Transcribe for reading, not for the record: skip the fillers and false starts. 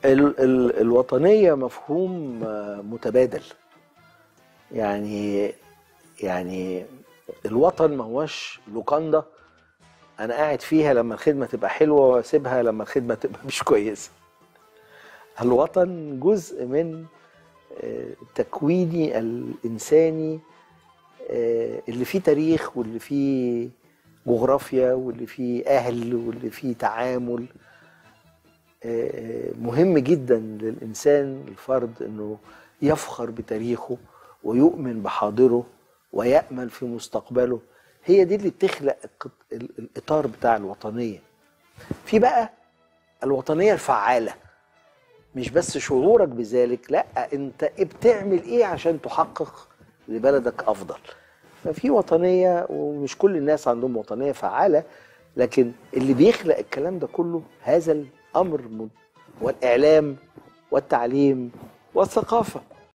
الوطنية مفهوم متبادل. يعني الوطن ما هوش لوكاندا انا قاعد فيها لما الخدمة تبقى حلوة واسيبها لما الخدمة تبقى مش كويسة. الوطن جزء من تكويني الإنساني اللي فيه تاريخ واللي فيه جغرافيا واللي فيه أهل واللي فيه تعامل. مهم جدا للإنسان الفرد أنه يفخر بتاريخه ويؤمن بحاضره ويأمل في مستقبله. هي دي اللي بتخلق الإطار بتاع الوطنية. في بقى الوطنية الفعالة، مش بس شعورك بذلك، لا انت بتعمل ايه عشان تحقق لبلدك افضل. ففي وطنية، ومش كل الناس عندهم وطنية فعالة، لكن اللي بيخلق الكلام ده كله هذا الامر، والاعلام والتعليم والثقافة.